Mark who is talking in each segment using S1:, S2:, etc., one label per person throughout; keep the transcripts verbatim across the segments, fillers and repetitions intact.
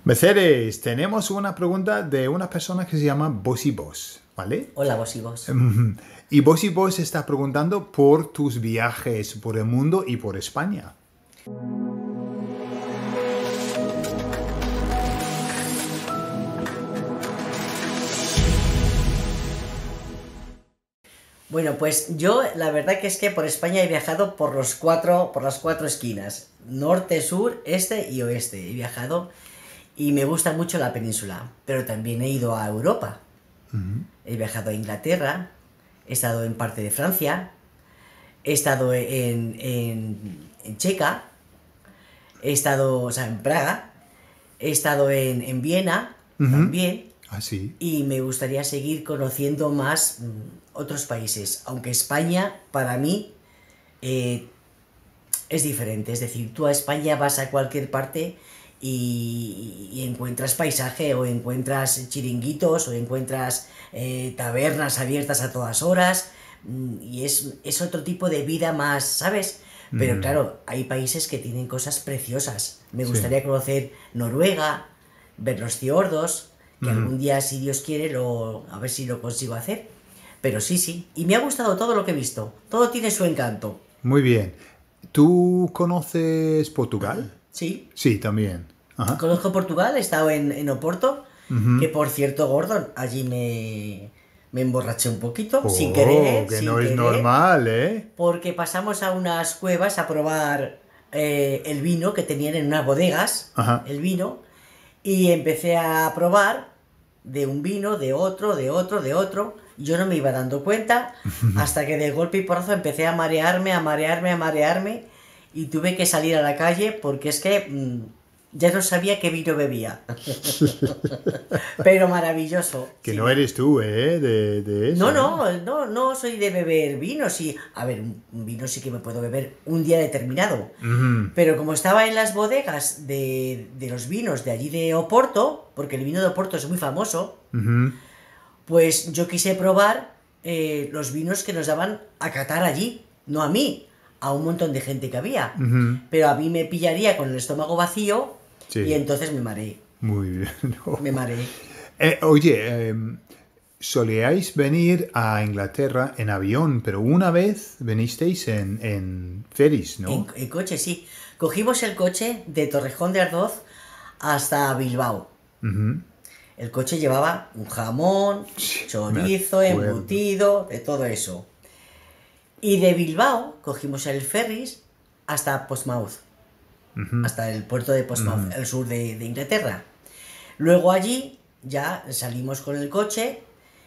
S1: Mercedes, tenemos una pregunta de una persona que se llama Bossy Boss, ¿vale?
S2: Hola, vos y vos.
S1: Y Bossy Boss está preguntando por tus viajes por el mundo y por España.
S2: Bueno, pues yo la verdad que es que por España he viajado por los cuatro, por las cuatro esquinas, norte, sur, este y oeste. He viajado y me gusta mucho la península, pero también he ido a Europa. Uh-huh. He viajado a Inglaterra, he estado en parte de Francia, he estado en, en, en Checa, he estado, o sea, en Praga, he estado en, en Viena, uh-huh, también.
S1: Ah, sí.
S2: Y me gustaría seguir conociendo más mmm, otros países, aunque España, para mí, eh, es diferente. Es decir, tú a España vas a cualquier parte y, y encuentras paisaje, o encuentras chiringuitos, o encuentras eh, tabernas abiertas a todas horas, y es, es otro tipo de vida más, ¿sabes? Pero mm. claro, hay países que tienen cosas preciosas. Me gustaría sí. conocer Noruega, ver los fiordos, que mm. algún día, si Dios quiere, lo, a ver si lo consigo hacer. Pero sí, sí. Y me ha gustado todo lo que he visto. Todo tiene su encanto.
S1: Muy bien. ¿Tú conoces Portugal?
S2: Sí.
S1: Sí, también. Ajá.
S2: Conozco Portugal, he estado en, en Oporto, uh-huh. que por cierto, Gordon, allí me, me emborraché un poquito, oh, sin querer.
S1: Que
S2: sin
S1: no
S2: querer,
S1: es normal, ¿eh?
S2: Porque pasamos a unas cuevas a probar eh, el vino que tenían en unas bodegas, uh-huh. el vino, y empecé a probar de un vino, de otro, de otro, de otro. Yo no me iba dando cuenta hasta que de golpe y porrazo empecé a marearme, a marearme, a marearme, y tuve que salir a la calle porque es que mmm, ya no sabía qué vino bebía. Pero maravilloso.
S1: Que
S2: sí.
S1: no eres tú, ¿eh? De, de eso.
S2: No, no, no, no soy de beber vino. Sí. A ver, un vino sí que me puedo beber un día determinado. Uh-huh. Pero como estaba en las bodegas de, de los vinos de allí de Oporto, porque el vino de Oporto es muy famoso, uh-huh. pues yo quise probar eh, los vinos que nos daban a catar allí, no a mí, a un montón de gente que había. Uh-huh. Pero a mí me pillaría con el estómago vacío, sí. y entonces me mareé.
S1: Muy bien. No.
S2: Me mareé.
S1: Eh, oye, eh, solíais venir a Inglaterra en avión, pero una vez venisteis en, en ferries, ¿no?
S2: En, en coche, sí. Cogimos el coche de Torrejón de Ardoz hasta Bilbao. Uh-huh. El coche llevaba un jamón, chorizo, embutido, de todo eso. Y de Bilbao cogimos el ferris hasta Portsmouth, uh-huh. hasta el puerto de Portsmouth, uh-huh. el sur de, de Inglaterra. Luego allí ya salimos con el coche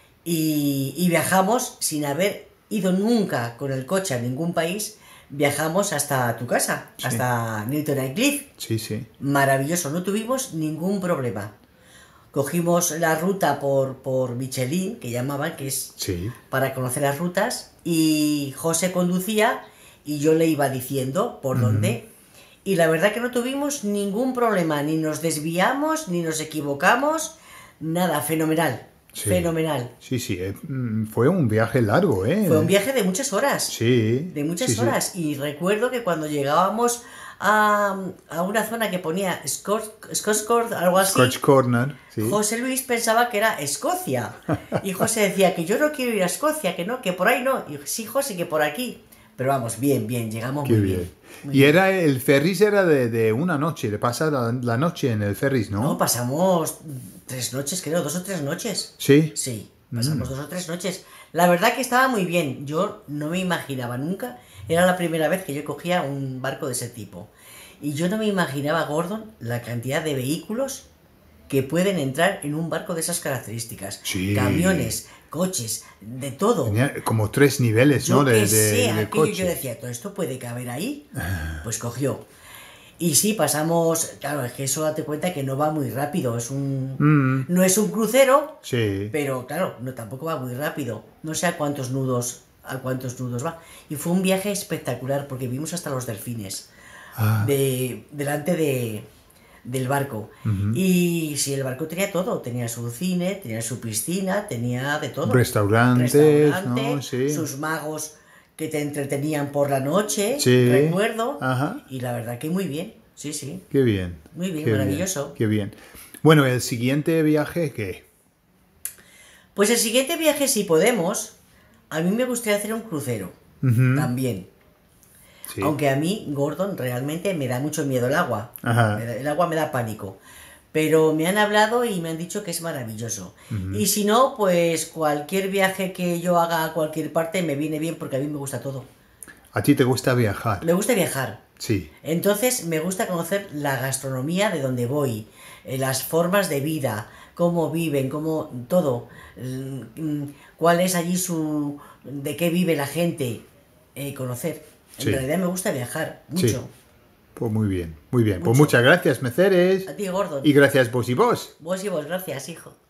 S2: y, y viajamos sin haber ido nunca con el coche a ningún país. Viajamos hasta tu casa, sí. hasta Newton Aycliffe.
S1: Sí, sí.
S2: Maravilloso, no tuvimos ningún problema. Cogimos la ruta por, por Michelin, que llamaban, que es
S1: sí.
S2: para conocer las rutas, y José conducía y yo le iba diciendo por uh-huh. dónde. Y la verdad que no tuvimos ningún problema, ni nos desviamos, ni nos equivocamos, nada, fenomenal, sí. fenomenal.
S1: Sí, sí, eh, fue un viaje largo, ¿eh?
S2: Fue un viaje de muchas horas.
S1: Sí.
S2: De muchas
S1: sí,
S2: horas.
S1: Sí.
S2: Y recuerdo que cuando llegábamos a, a una zona que ponía Scotch, Scotch Corner, algo así.
S1: Scotch Corner, sí.
S2: José Luis pensaba que era Escocia. Y José decía que yo no quiero ir a Escocia, que no, que por ahí no. Y sí, José, que por aquí. Pero vamos, bien, bien, llegamos
S1: Qué
S2: muy
S1: bien.
S2: bien. Muy
S1: y
S2: bien.
S1: era el ferris era de, de una noche, le pasa la, la noche en el ferris, ¿no?
S2: No, pasamos tres noches, creo, dos o tres noches.
S1: ¿Sí?
S2: Sí, pasamos mm. dos o tres noches. La verdad que estaba muy bien. Yo no me imaginaba nunca. Era la primera vez que yo cogía un barco de ese tipo. Y yo no me imaginaba, Gordon, la cantidad de vehículos que pueden entrar en un barco de esas características.
S1: Sí.
S2: Camiones, coches, de todo.
S1: Tenía como tres niveles,
S2: yo
S1: ¿no? De,
S2: que
S1: de,
S2: sé,
S1: de
S2: aquello,
S1: coche.
S2: yo decía, ¿todo esto puede caber ahí? Pues cogió. Y sí, pasamos, claro, es que eso date cuenta que no va muy rápido, es un mm. no es un crucero,
S1: sí.
S2: pero claro, no tampoco va muy rápido. No sé a cuántos nudos, a cuántos nudos va. Y fue un viaje espectacular porque vimos hasta los delfines ah. de delante de del barco. Uh-huh. Y sí, el barco tenía todo, tenía su cine, tenía su piscina, tenía de todo.
S1: Restaurantes,
S2: Restaurante,
S1: ¿no? Sí.
S2: Sus magos que te entretenían por la noche,
S1: sí.
S2: recuerdo.
S1: Ajá.
S2: Y la verdad que muy bien, sí, sí.
S1: Qué bien.
S2: Muy bien,
S1: qué
S2: maravilloso.
S1: Bien, qué bien. Bueno, el siguiente viaje, ¿qué?
S2: Pues el siguiente viaje, si podemos, a mí me gustaría hacer un crucero.
S1: Ujú.
S2: También.
S1: Sí.
S2: Aunque a mí, Gordon, realmente me da mucho miedo el agua.
S1: Ajá.
S2: Me da- El agua me da pánico. Pero me han hablado y me han dicho que es maravilloso. Y si no, pues cualquier viaje que yo haga a cualquier parte me viene bien porque a mí me gusta todo.
S1: ¿A ti te gusta viajar?
S2: Me gusta viajar.
S1: Sí.
S2: Entonces me gusta conocer la gastronomía de donde voy, eh, las formas de vida, cómo viven, cómo todo, mm, mm, cuál es allí su, de qué vive la gente, eh, conocer. En
S1: Sí.
S2: realidad me gusta viajar
S1: Sí.
S2: mucho.
S1: Pues muy bien, muy bien. Pues
S2: Mucho.
S1: muchas gracias, Meceres.
S2: A ti, Gordon.
S1: Y gracias vos y vos.
S2: Vos y vos, gracias, hijo.